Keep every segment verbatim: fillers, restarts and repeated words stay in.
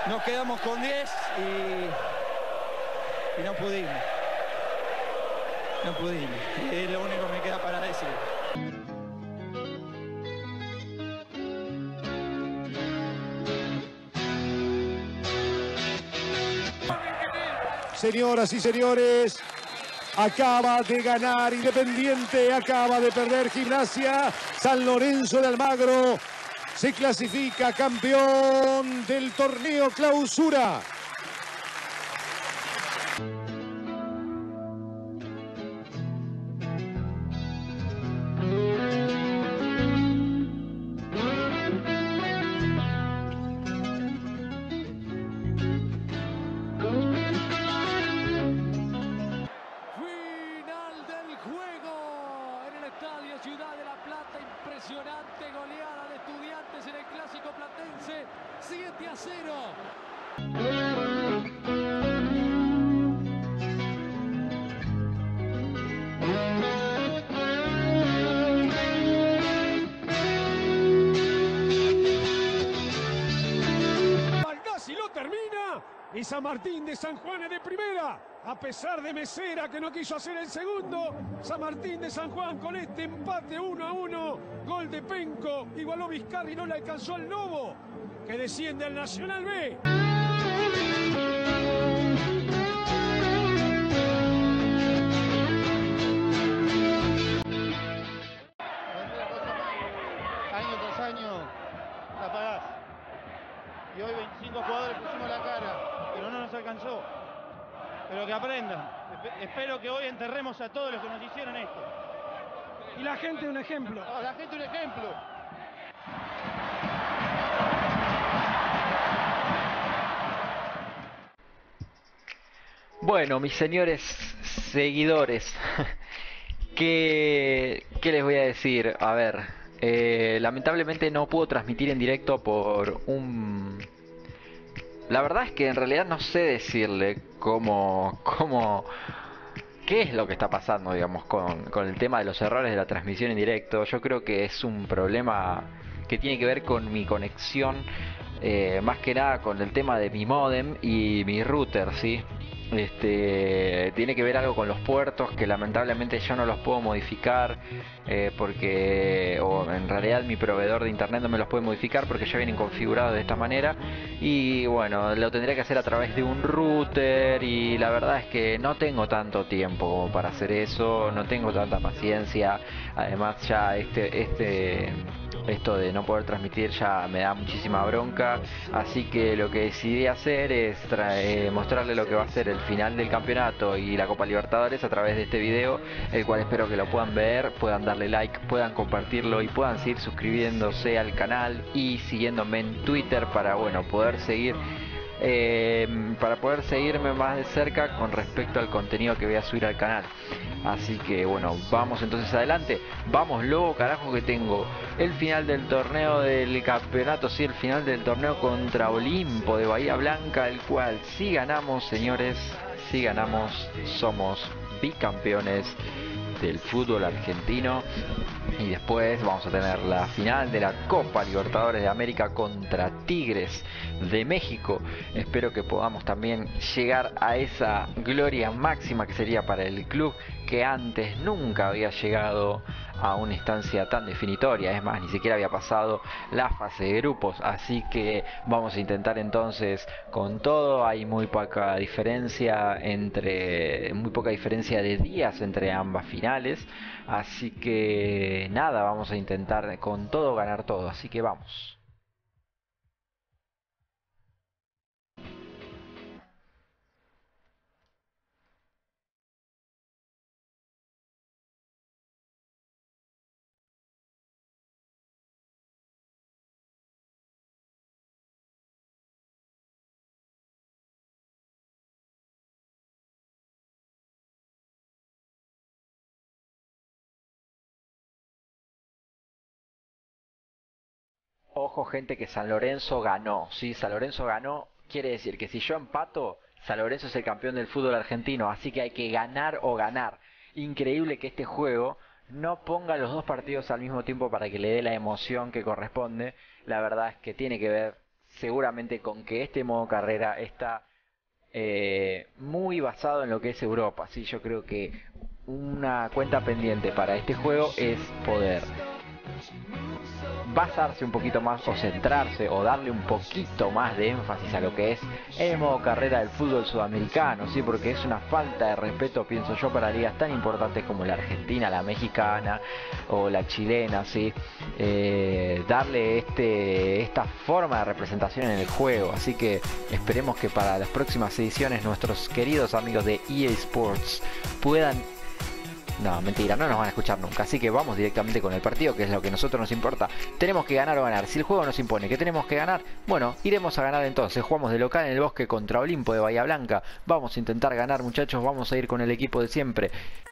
Nos quedamos con diez y, y no pudimos. No pudimos. Es lo único que me queda para decir. Señoras y señores, acaba de ganar Independiente, acaba de perder Gimnasia. San Lorenzo de Almagro se clasifica campeón del torneo Clausura. Ciudad de La Plata, impresionante goleada de Estudiantes en el clásico platense, siete a cero. Baldassi lo termina y San Martín de San Juan es de primera. A pesar de Mesera, que no quiso hacer el segundo, San Martín de San Juan con este empate uno a uno. Gol de Penco, igualó Vizcarri, no le alcanzó al Lobo, que desciende al Nacional B. Año tras año la pagás. Y hoy veinticinco jugadores pusimos la cara, pero no nos alcanzó. Pero que aprendan. Espero que hoy enterremos a todos los que nos hicieron esto. Y la gente un ejemplo. Oh, la gente un ejemplo. Bueno, mis señores seguidores, ¿qué, qué les voy a decir? A ver, eh, lamentablemente no puedo transmitir en directo por un... La verdad es que en realidad no sé decirle cómo, cómo, qué es lo que está pasando, digamos, con, con el tema de los errores de la transmisión en directo. Yo creo que es un problema que tiene que ver con mi conexión, eh, más que nada con el tema de mi modem y mi router, ¿sí? Este, tiene que ver algo con los puertos que lamentablemente yo no los puedo modificar, eh, porque o en realidad mi proveedor de internet no me los puede modificar porque ya vienen configurados de esta manera, y bueno, lo tendría que hacer a través de un router, y la verdad es que no tengo tanto tiempo como para hacer eso, no tengo tanta paciencia. Además ya este este esto de no poder transmitir ya me da muchísima bronca, así que lo que decidí hacer es eh, mostrarle lo que va a ser el final del campeonato y la Copa Libertadores a través de este video, el cual espero que lo puedan ver, puedan darle like, puedan compartirlo y puedan seguir suscribiéndose al canal y siguiéndome en Twitter para, bueno, poder seguir eh, para poder seguirme más de cerca con respecto al contenido que voy a subir al canal. Así que bueno, vamos entonces adelante. Vamos, luego, carajo, que tengo el final del torneo del campeonato, sí, el final del torneo contra Olimpo de Bahía Blanca, el cual si ganamos, señores, si ganamos, somos bicampeones del fútbol argentino. Y después vamos a tener la final de la Copa Libertadores de América contra Tigres de México. Espero que podamos también llegar a esa gloria máxima que sería para el club, que antes nunca había llegado a una instancia tan definitoria. Es más, ni siquiera había pasado la fase de grupos. Así que vamos a intentar entonces con todo. Hay muy poca diferencia entre muy poca diferencia de días entre ambas finales. Así que nada, vamos a intentar con todo ganar todo. Así que vamos. Ojo, gente, que San Lorenzo ganó. Si San Lorenzo ganó, quiere decir que si yo empato, San Lorenzo es el campeón del fútbol argentino. Así que hay que ganar o ganar. Increíble que este juego no ponga los dos partidos al mismo tiempo para que le dé la emoción que corresponde. La verdad es que tiene que ver seguramente con que este modo carrera está eh, muy basado en lo que es Europa. ¿Sí? Yo creo que una cuenta pendiente para este juego es poder basarse un poquito más o centrarse o darle un poquito más de énfasis a lo que es el modo carrera del fútbol sudamericano, ¿sí? Porque es una falta de respeto, pienso yo, para ligas tan importantes como la argentina, la mexicana o la chilena, ¿sí? Eh, darle este, esta forma de representación en el juego. Así que esperemos que para las próximas ediciones nuestros queridos amigos de E A Sports puedan... No, mentira, no nos van a escuchar nunca. Así que vamos directamente con el partido, que es lo que a nosotros nos importa. Tenemos que ganar o ganar. Si el juego nos impone que tenemos que ganar, bueno, iremos a ganar entonces. Jugamos de local en el Bosque contra Olimpo de Bahía Blanca. Vamos a intentar ganar, muchachos. Vamos a ir con el equipo de siempre.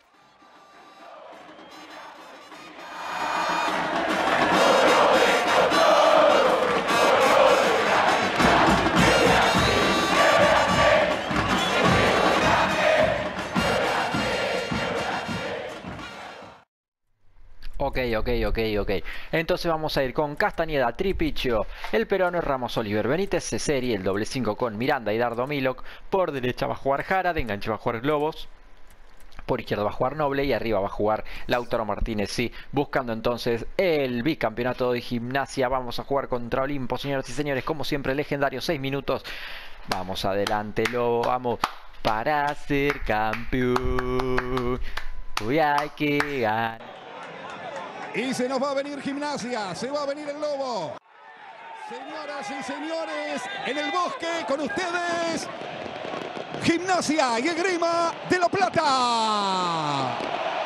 Ok, ok, ok, ok. Entonces vamos a ir con Castañeda, Tripicio, el peruano Ramos, Oliver Benítez, Ceseri, el doble cinco con Miranda y Dardo Milok. Por derecha va a jugar Jara, de enganche va a jugar Globos. Por izquierda va a jugar Noble y arriba va a jugar Lautaro Martínez, sí, buscando entonces el bicampeonato de Gimnasia. Vamos a jugar contra Olimpo, señoras y señores, como siempre, legendario, seis minutos. Vamos adelante, lo vamos para ser campeón. Hoy hay que ganar. Y se nos va a venir Gimnasia, se va a venir el Lobo. Señoras y señores, en el Bosque con ustedes, Gimnasia y Esgrima de La Plata.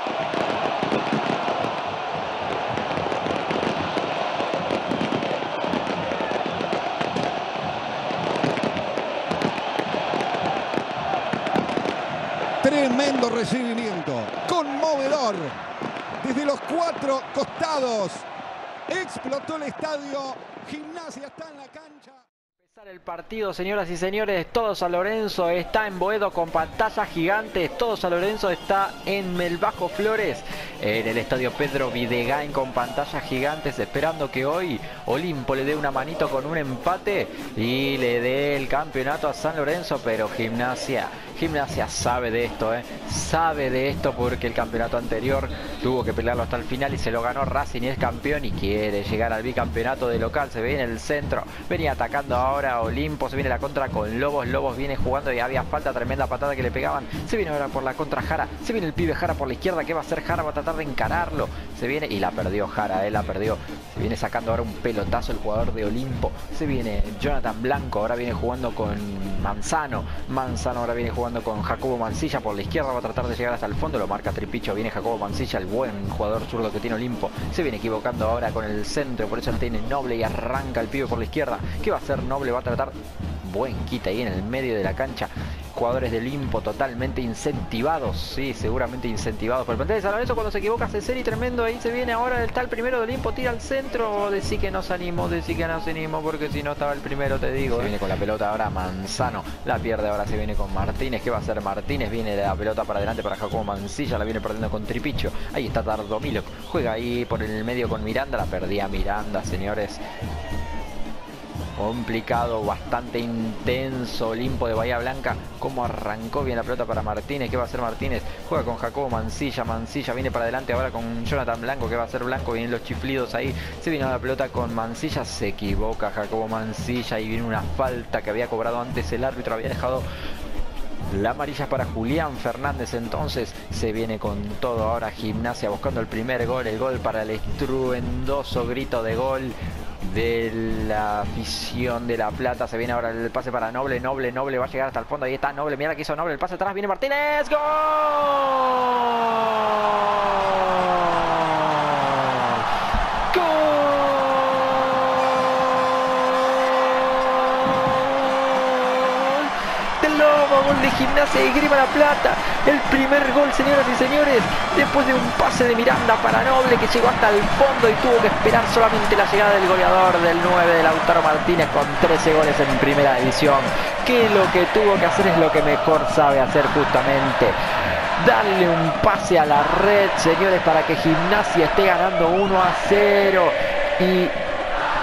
Tremendo recibimiento, conmovedor. Desde los cuatro costados explotó el estadio. Gimnasia está en la cancha. Empezar el partido, señoras y señores. Todo San Lorenzo está en Boedo con pantallas gigantes. Todo San Lorenzo está en el Bajo Flores, en el estadio Pedro Videgain, con pantallas gigantes, esperando que hoy Olimpo le dé una manito con un empate y le dé el campeonato a San Lorenzo. Pero Gimnasia Gimnasia sabe de esto, ¿eh? Sabe de esto, porque el campeonato anterior tuvo que pelearlo hasta el final y se lo ganó Racing y es campeón y quiere llegar al bicampeonato de local. Se ve en el centro, venía atacando ahora Olimpo, se viene la contra con Lobos. Lobos viene jugando y había falta, tremenda patada que le pegaban. Se viene ahora por la contra Jara, se viene el pibe Jara por la izquierda. ¿Qué va a hacer Jara? Va a tratar de encararlo. Se viene y la perdió Jara, eh, la perdió. Se viene sacando ahora un pelotazo el jugador de Olimpo. Se viene Jonathan Blanco, ahora viene jugando con Manzano. Manzano ahora viene jugando con Jacobo Mancilla por la izquierda, va a tratar de llegar hasta el fondo, lo marca Tripicio. Viene Jacobo Mancilla, el buen jugador zurdo que tiene Olimpo. Se viene equivocando ahora con el centro, por eso él tiene Noble y arranca el pibe por la izquierda. ¿Qué va a hacer Noble? Va a tratar... Buen quita ahí en el medio de la cancha. Jugadores de Olimpo totalmente incentivados, sí, seguramente incentivados por el plantel de San Lorenzo. Cuando se equivoca Ceseri, tremendo, ahí se viene ahora, está el primero de Olimpo, tira al centro. Decí que nos animó, decí que nos animó, porque si no estaba el primero, te digo. Se viene con la pelota ahora Manzano, la pierde, ahora se viene con Martínez. ¿Qué va a hacer Martínez? Viene la pelota para adelante para Jacobo Mancilla, la viene perdiendo con Tripicio. Ahí está Dardo Milok, juega ahí por el medio con Miranda, la perdía Miranda, señores. Complicado, bastante intenso Olimpo de Bahía Blanca. Como arrancó bien la pelota para Martínez. ¿Qué va a hacer Martínez? Juega con Jacobo Mancilla. Mancilla viene para adelante ahora con Jonathan Blanco. ¿Qué va a hacer Blanco? Vienen los chiflidos ahí. Se viene la pelota con Mancilla. Se equivoca Jacobo Mancilla y viene una falta que había cobrado antes el árbitro. Había dejado la amarilla para Julián Fernández. Entonces se viene con todo ahora Gimnasia buscando el primer gol. El gol para el estruendoso grito de gol de la afición de La Plata. Se viene ahora el pase para Noble. Noble, Noble va a llegar hasta el fondo. Ahí está Noble. Mira que hizo Noble. El pase atrás. Viene Martínez. ¡Gol! ¡Gol! Del Lobo. Gol de Gimnasia y Esgrima La Plata. El primer gol, señoras y señores, después de un pase de Miranda para Noble que llegó hasta el fondo y tuvo que esperar solamente la llegada del goleador del nueve de Lautaro Martínez con trece goles en primera división. Que lo que tuvo que hacer es lo que mejor sabe hacer, justamente darle un pase a la red, señores, para que Gimnasia esté ganando uno a cero. Y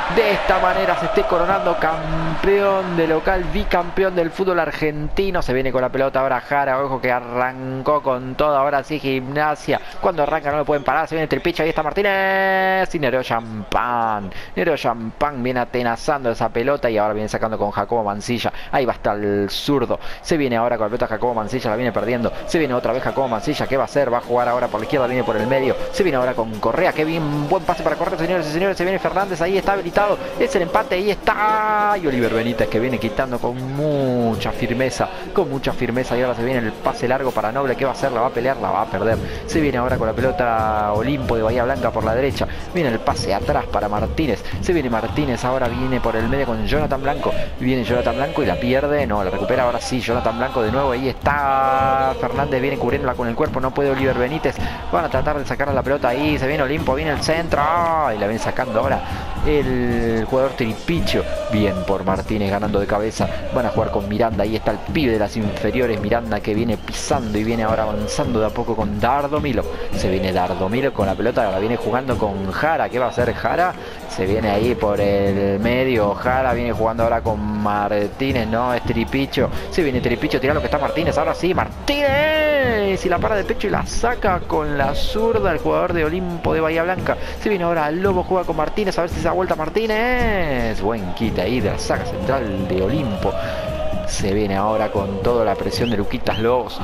de esta manera se esté coronando campeón de local, bicampeón del fútbol argentino. Se viene con la pelota ahora Jara, ojo que arrancó con todo, ahora sí Gimnasia, cuando arranca no lo pueden parar, se viene el tripicho, ahí está Martínez y Nereo Champán, Nereo Champán viene atenazando esa pelota y ahora viene sacando con Jacobo Mancilla, ahí va hasta el zurdo, se viene ahora con la pelota Jacobo Mancilla, la viene perdiendo, se viene otra vez Jacobo Mancilla, ¿qué va a hacer? Va a jugar ahora por la izquierda, viene por el medio, se viene ahora con Correa, qué bien, buen pase para Correa, señores y señores, se viene Fernández, ahí está habilitado, es el empate, ahí está, y Oliver Benítez que viene quitando con mucha firmeza, con mucha firmeza, y ahora se viene el pase largo para Noble, ¿qué va a hacer? La va a pelear, la va a perder, se viene ahora con la pelota Olimpo de Bahía Blanca por la derecha, viene el pase atrás para Martínez, se viene Martínez, ahora viene por el medio con Jonathan Blanco, viene Jonathan Blanco y la pierde, no, la recupera ahora sí, Jonathan Blanco de nuevo, ahí está Fernández, viene cubriéndola con el cuerpo, no puede Oliver Benítez, van a tratar de sacar la pelota ahí, se viene Olimpo, viene el centro, ¡oh! Y la viene sacando ahora el jugador Tripicho, bien por Martínez ganando de cabeza, van a jugar con Miranda, ahí está el pibe de las inferiores, Miranda que viene pisando y viene ahora avanzando de a poco con Dardo Milo, se viene Dardo Milo con la pelota, ahora viene jugando con Jara, ¿qué va a hacer Jara? Se viene ahí por el medio, Jara viene jugando ahora con Martínez, no, es Tripicho, se viene Tripicho, tira lo que está Martínez, ahora sí, Martínez, y la para de pecho y la saca con la zurda el jugador de Olimpo de Bahía Blanca, se viene ahora Lobo, juega con Martínez, a ver si se da vuelta Martínez, buen quita ahí de la saca central de Olimpo, se viene ahora con toda la presión de Luquitas Lobos.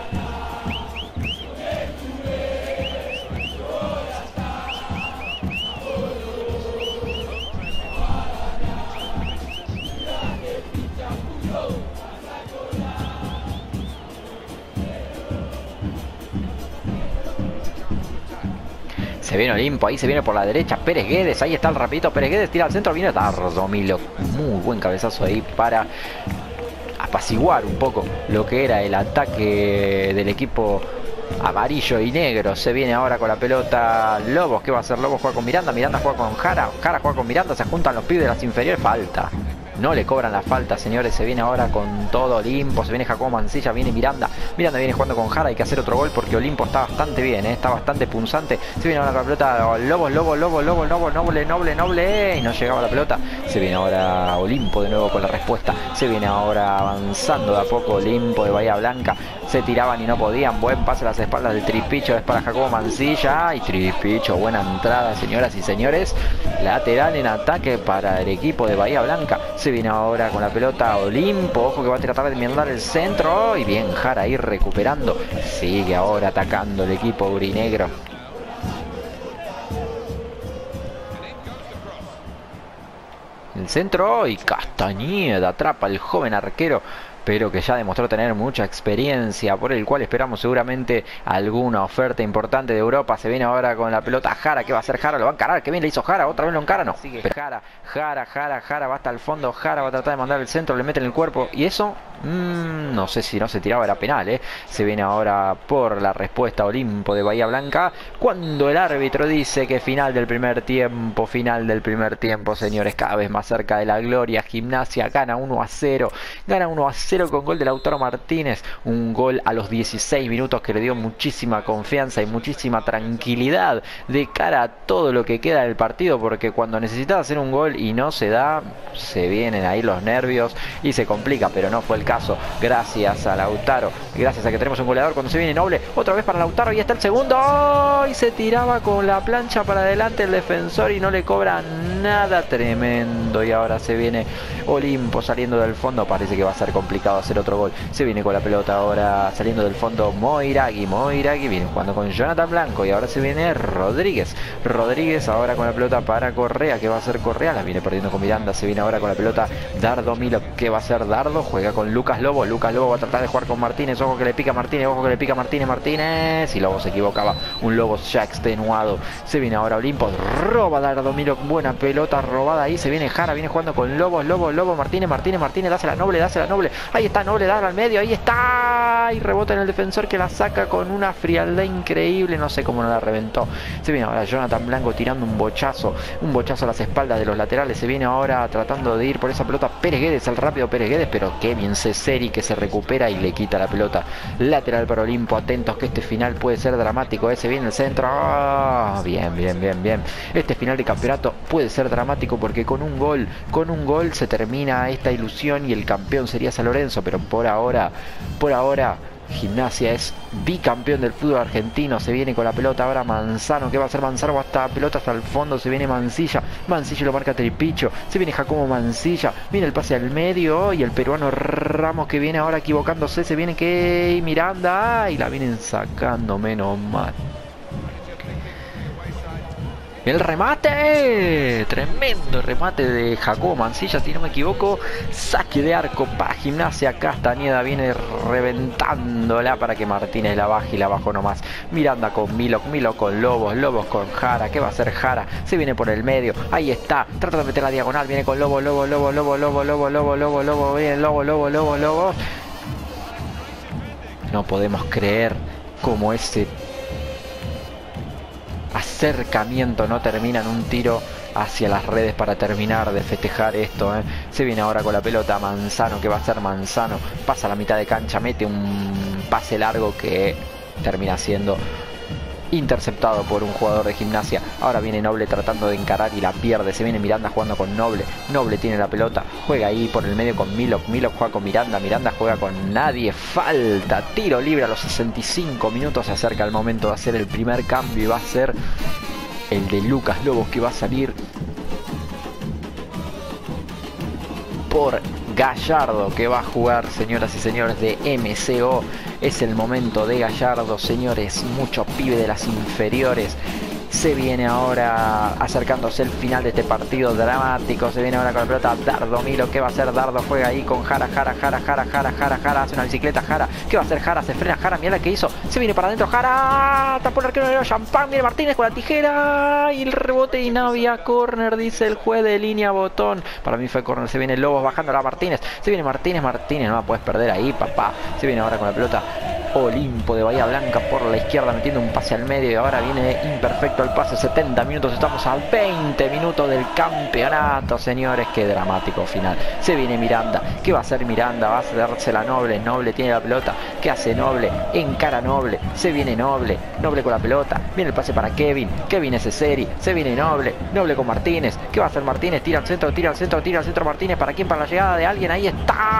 Se viene Olimpo, ahí se viene por la derecha Pérez Guedes, ahí está el rapidito Pérez Guedes, tira al centro, viene Dardo Milo, muy buen cabezazo ahí para apaciguar un poco lo que era el ataque del equipo amarillo y negro. Se viene ahora con la pelota Lobos, ¿qué va a hacer Lobos? Juega con Miranda, Miranda juega con Jara, Jara juega con Miranda, se juntan los pibes de las inferiores, falta. No le cobran la falta, señores, se viene ahora con todo Olimpo, se viene Jacobo Mancilla, viene Miranda, Miranda viene jugando con Jara, hay que hacer otro gol porque Olimpo está bastante bien, ¿eh? Está bastante punzante, se viene ahora con la pelota Lobos, Lobos, Lobos, Lobos, Lobos, Noble, Noble, Noble, y no llegaba la pelota, se viene ahora Olimpo de nuevo con la respuesta, se viene ahora avanzando de a poco Olimpo de Bahía Blanca, se tiraban y no podían, buen pase a las espaldas del Tripicho, es para Jacobo Mancilla, y Tripicho, buena entrada, señoras y señores, lateral en ataque para el equipo de Bahía Blanca, se viene ahora con la pelota Olimpo, ojo que va a tratar de enmendar el centro, y bien Jara ahí recuperando, sigue ahora atacando el equipo aurinegro. El centro y Castañeda atrapa al joven arquero, pero que ya demostró tener mucha experiencia, por el cual esperamos seguramente alguna oferta importante de Europa. Se viene ahora con la pelota Jara, ¿qué va a hacer Jara? Lo va a encarar, ¿qué bien le hizo Jara? ¿Otra vez lo encara? No, sigue Jara, Jara, Jara, Jara, va hasta el fondo, Jara va a tratar de mandar el centro, le mete en el cuerpo, y eso, mmm, no sé si no se tiraba, era penal, ¿eh? Se viene ahora por la respuesta Olimpo de Bahía Blanca, cuando el árbitro dice que final del primer tiempo, final del primer tiempo, señores, cada vez más cerca de la gloria. Gimnasia gana uno a cero, gana uno a cero con gol de Lautaro Martínez, un gol a los dieciséis minutos que le dio muchísima confianza y muchísima tranquilidad de cara a todo lo que queda del partido, porque cuando necesitas hacer un gol y no se da, se vienen ahí los nervios y se complica, pero no fue el caso, gracias a Lautaro, gracias a que tenemos un goleador. Cuando se viene Noble, otra vez para Lautaro, y está el segundo, y se tiraba con la plancha para adelante el defensor y no le cobra nada, tremendo. Y ahora se viene Olimpo saliendo del fondo, parece que va a ser complicado hacer otro gol. Se viene con la pelota ahora saliendo del fondo Moiragui, Moiragui viene jugando con Jonathan Blanco, y ahora se viene Rodríguez, Rodríguez ahora con la pelota para Correa, que va a hacer Correa, la viene perdiendo con Miranda, se viene ahora con la pelota Dardo Milo, que va a hacer Dardo, juega con Lucas Lobo, Lucas Lobo va a tratar de jugar con Martínez, ojo que le pica Martínez, ojo que le pica Martínez, Martínez, y Lobo se equivocaba, un Lobo ya extenuado. Se viene ahora Olimpo, roba Dardo Milo, buena pelota robada ahí, se viene Jara, viene jugando con Lobos, Lobo, Lobo, Martínez, Martínez, Martínez, dásela Noble, dásela Noble, Ahí está Noble, dar al medio, ahí está. Y rebota en el defensor que la saca con una frialdad increíble. No sé cómo no la reventó. Se viene ahora Jonathan Blanco tirando un bochazo. Un bochazo a las espaldas de los laterales. Se viene ahora tratando de ir por esa pelota Pérez Guedes, el rápido Pérez Guedes. Pero Kevin Ceseri que se recupera y le quita la pelota. Lateral para Olimpo. Atentos que este final puede ser dramático. Ese viene el centro. Oh, bien, bien, bien, bien. Este final de campeonato puede ser dramático porque con un gol, con un gol se termina esta ilusión y el campeón sería San Lorenzo. Pero por ahora, por ahora... Gimnasia es bicampeón del fútbol argentino. Se viene con la pelota ahora Manzano. ¿Qué va a hacer Manzano? Hasta pelota hasta el fondo. Se viene Mancilla. Mancilla lo marca Tripicho. Se viene Jacobo Mancilla. Viene el pase al medio. Y el peruano Ramos que viene ahora equivocándose. Se viene que Miranda. Y la vienen sacando, menos mal. El remate, tremendo remate de Jacobo Mancilla, si no me equivoco. Saque de arco para Gimnasia. Castañeda viene reventándola para que Martínez la baje y la bajó nomás. Miranda con Milok, Milok con Lobos, Lobos con Jara. ¿Qué va a hacer Jara? Se viene por el medio, ahí está, trata de meter la diagonal. Viene con Lobos, Lobos, Lobos, Lobos, Lobos, Lobos, Lobos, Lobos, Lobos, viene Lobos, Lobos, Lobos, Lobos. No podemos creer cómo ese acercamiento no termina en un tiro hacia las redes para terminar de festejar esto, ¿eh? Se viene ahora con la pelota Manzano. ¿Qué va a hacer Manzano? Pasa a la mitad de cancha, mete un pase largo que termina siendo interceptado por un jugador de Gimnasia. Ahora viene Noble tratando de encarar y la pierde. Se viene Miranda jugando con Noble. Noble tiene la pelota. Juega ahí por el medio con Milok. Milok juega con Miranda. Miranda juega con nadie. Falta. Tiro libre a los sesenta y cinco minutos. Se acerca el momento de hacer el primer cambio y va a ser el de Lucas Lobos, que va a salir por Gallardo, que va a jugar, señoras y señores, de M C O. Es el momento de Gallardo, señores. Mucho pibe de las inferiores. Se viene ahora acercándose el final de este partido dramático. Se viene ahora con la pelota Dardo Milo. ¿Qué va a hacer Dardo? Juega ahí con Jara, Jara, Jara, Jara, Jara, Jara, Jara. Hace una bicicleta Jara. ¿Qué va a hacer Jara? Se frena Jara. Mira la que hizo. Se viene para adentro Jara. Tapó el arquero de Champán. Viene Martínez con la tijera. Y el rebote y no había córner, dice el juez de línea botón. Para mí fue córner. Se viene Lobos bajando a Martínez. Se viene Martínez. Martínez no la puedes perder ahí, papá. Se viene ahora con la pelota Olimpo de Bahía Blanca por la izquierda metiendo un pase al medio y ahora viene imperfecto el pase. Setenta minutos, estamos a veinte minutos del campeonato, señores. Qué dramático final. Se viene Miranda. ¿Qué va a hacer Miranda? Va a hacerse la Noble. Noble tiene la pelota. ¿Qué hace Noble? Encara Noble. Se viene Noble. Noble con la pelota. Viene el pase para Kevin. Kevin es Ceseri. Se viene Noble. Noble con Martínez. ¿Qué va a hacer Martínez? Tira al centro, tira al centro, tira al centro Martínez. ¿Para quién? Para la llegada de alguien. Ahí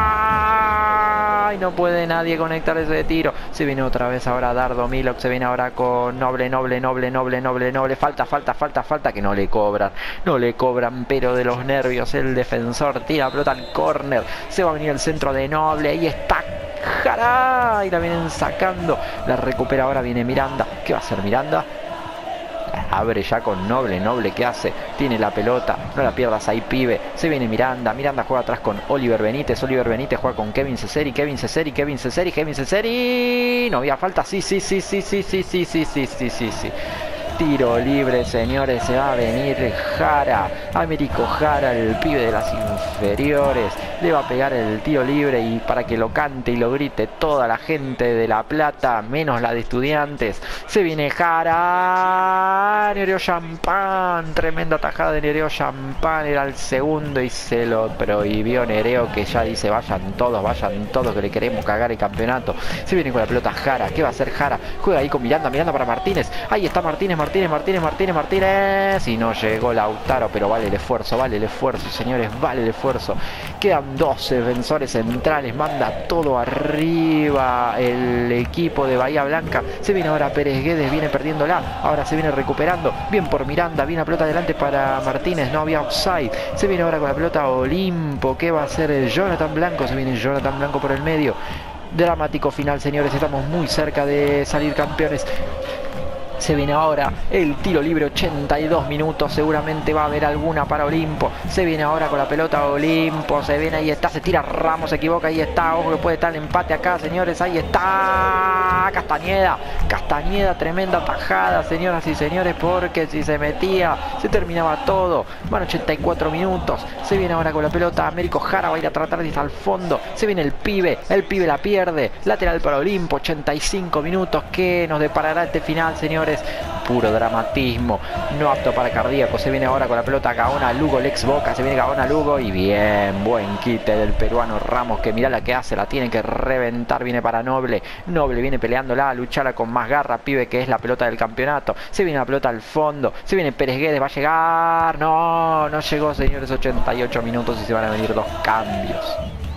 está. Y no puede nadie conectar ese tiro. Se viene otra vez ahora Dardo Milok. Se viene ahora con Noble, Noble, Noble, Noble, Noble, Noble. Falta, falta, falta, falta. Que no le cobran. No le cobran, pero de los nervios el defensor tira la pelota al córner. Se va a venir el centro de Noble. Ahí está Jara. Y la vienen sacando. La recupera ahora. Viene Miranda. ¿Qué va a hacer Miranda? Abre ya con Noble. Noble, ¿qué hace? Tiene la pelota. No la pierdas ahí, pibe. Se viene Miranda. Miranda juega atrás con Oliver Benítez. Oliver Benítez juega con Kevin Ceseri. Kevin Ceseri, Kevin Ceseri, Kevin Ceseri. No había falta. Sí, sí, sí, sí, sí, sí, sí, sí, sí, sí, sí, sí. Tiro libre, señores. Se va a venir Jara. Américo Jara, el pibe de las inferiores. Le va a pegar el tiro libre y para que lo cante y lo grite toda la gente de La Plata, menos la de Estudiantes. Se viene Jara. Nereo Champán. Tremenda tajada de Nereo Champán. Era el segundo y se lo prohibió Nereo, que ya dice vayan todos, vayan todos, que le queremos cagar el campeonato. Se viene con la pelota Jara. ¿Qué va a hacer Jara? Juega ahí con Miranda. Miranda para Martínez. Ahí está Martínez. Martínez, Martínez, Martínez, Martínez. Y no llegó Lautaro, pero vale el esfuerzo, vale el esfuerzo, señores, vale el esfuerzo. Quedan doce defensores centrales, manda todo arriba el equipo de Bahía Blanca. Se viene ahora Pérez Guedes, viene perdiéndola, ahora se viene recuperando. Bien por Miranda, viene la pelota adelante para Martínez, no había offside. Se viene ahora con la pelota Olimpo. ¿Qué va a hacer el Jonathan Blanco? Se viene Jonathan Blanco por el medio. Dramático final, señores, estamos muy cerca de salir campeones. Se viene ahora el tiro libre, ochenta y dos minutos, seguramente va a haber alguna para Olimpo. Se viene ahora con la pelota Olimpo, se viene, ahí está, se tira Ramos, se equivoca, ahí está, ojo que puede estar el empate acá, señores, ahí está Castañeda, Castañeda, tremenda tajada, señoras y señores, porque si se metía, se terminaba todo. Van ochenta y cuatro minutos, se viene ahora con la pelota Américo Jara, va a ir a tratar de ir al fondo, se viene el pibe, el pibe la pierde, lateral para Olimpo, ochenta y cinco minutos, ¿qué nos deparará este final, señores? Puro dramatismo, no apto para cardíaco. Se viene ahora con la pelota Gaona Lugo, Lex Boca, se viene Gaona Lugo y bien, buen quite del peruano Ramos, que mirá la que hace, la tiene que reventar, viene para Noble, Noble viene peleándola, a lucharla con más garra, pibe, que es la pelota del campeonato. Se viene la pelota al fondo, se viene Pérez Guedes, va a llegar, no, no llegó, señores, ochenta y ocho minutos y se van a venir dos cambios.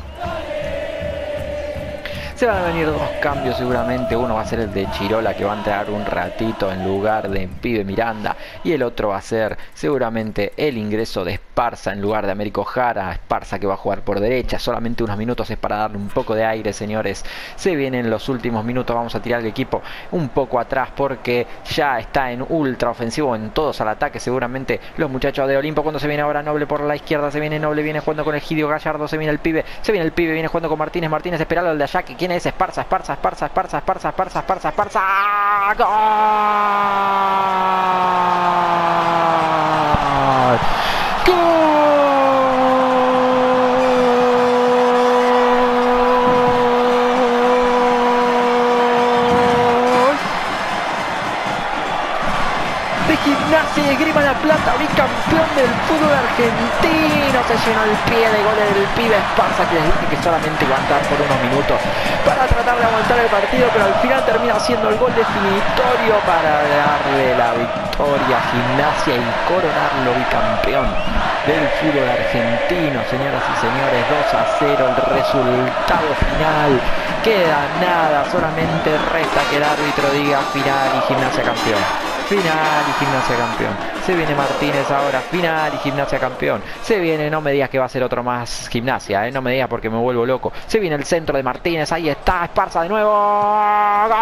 Se van a venir dos cambios seguramente, uno va a ser el de Chirola, que va a entrar un ratito en lugar de Pibe Miranda, y el otro va a ser seguramente el ingreso de Esparza en lugar de Américo Jara. Esparza que va a jugar por derecha, solamente unos minutos es para darle un poco de aire, señores. Se vienen los últimos minutos, vamos a tirar el equipo un poco atrás porque ya está en ultra ofensivo, en todos al ataque seguramente los muchachos de Olimpo. Cuando se viene ahora Noble por la izquierda, se viene Noble, viene jugando con el Gidio Gallardo, se viene el pibe, se viene el pibe, viene jugando con Martínez, Martínez esperando al de allá, que quién es, Esparza, Esparza, Esparza, Esparza, Esparza, Esparza, Esparza, Esparza, ¡gol! ¡Gol! De Gimnasia y Esgrima La Plata, bicampeón del fútbol argentino. Se llenó el pie de goles del pibe Esparza, que les dije que solamente iba a andar por unos minutos para tratar de aguantar el partido, pero al final termina siendo el gol definitorio para darle la victoria a Gimnasia y coronarlo bicampeón del fútbol argentino. Señoras y señores, dos a cero el resultado final. Queda nada, solamente resta que el árbitro diga final y Gimnasia campeón. Final y Gimnasia campeón. Se viene Martínez ahora, final y Gimnasia campeón. Se viene, no me digas que va a ser otro más Gimnasia, ¿eh? No me digas porque me vuelvo loco. Se viene el centro de Martínez, ahí está, Esparza de nuevo. ¡Gol!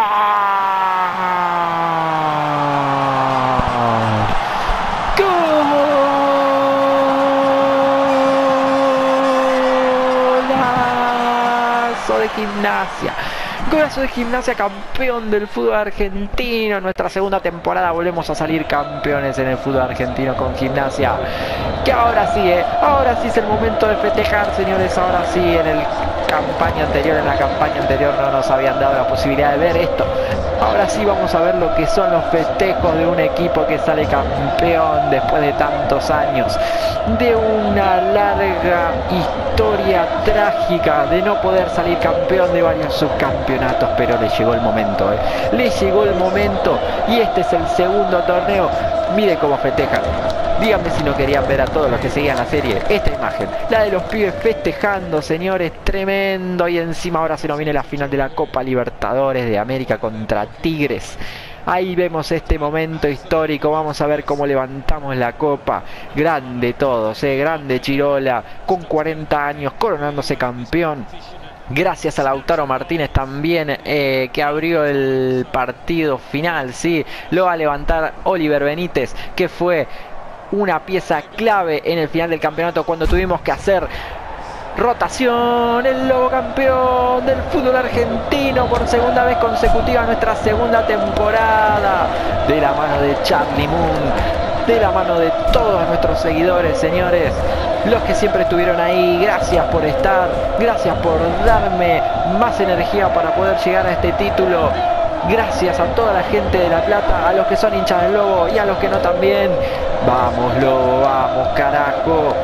¡Golazo de Gimnasia! Golazo de Gimnasia, campeón del fútbol argentino. En nuestra segunda temporada volvemos a salir campeones en el fútbol argentino con Gimnasia. Que ahora sí, eh, ahora sí es el momento de festejar, señores. Ahora sí, en el campaña anterior, en la campaña anterior no nos habían dado la posibilidad de ver esto. Ahora sí vamos a ver lo que son los festejos de un equipo que sale campeón después de tantos años, de una larga historia trágica de no poder salir campeón de varios subcampeonatos, pero le llegó el momento, ¿eh? Le llegó el momento y este es el segundo torneo. Miren cómo festejan. Díganme si no querían ver a todos los que seguían la serie esta imagen, la de los pibes festejando, señores, tremendo. Y encima ahora se nos viene la final de la Copa Libertadores de América contra Tigres. Ahí vemos este momento histórico, vamos a ver cómo levantamos la copa. Grande todos, eh, grande Chirola, con cuarenta años, coronándose campeón. Gracias a Lautaro Martínez también, eh, que abrió el partido final, sí. Lo va a levantar Oliver Benítez, que fue una pieza clave en el final del campeonato cuando tuvimos que hacer rotación. El Lobo campeón del fútbol argentino por segunda vez consecutiva, nuestra segunda temporada, de la mano de Charlie Moon, de la mano de todos nuestros seguidores, señores, los que siempre estuvieron ahí. Gracias por estar, gracias por darme más energía para poder llegar a este título. Gracias a toda la gente de La Plata, a los que son hinchas del Lobo y a los que no también. Vamos Lobo, vamos carajo.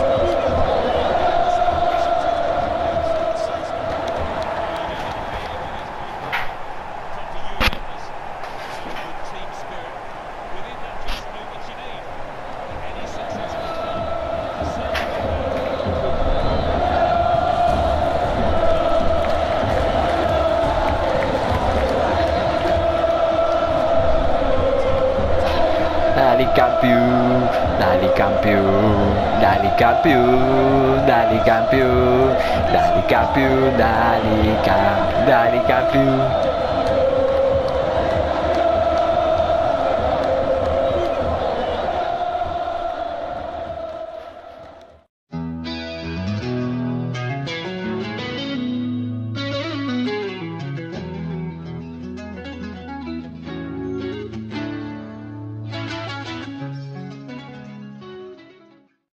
Dale campeón, dale campeón, dale campeón, dale campeón, dale campeón, dale campeón, dale campeón.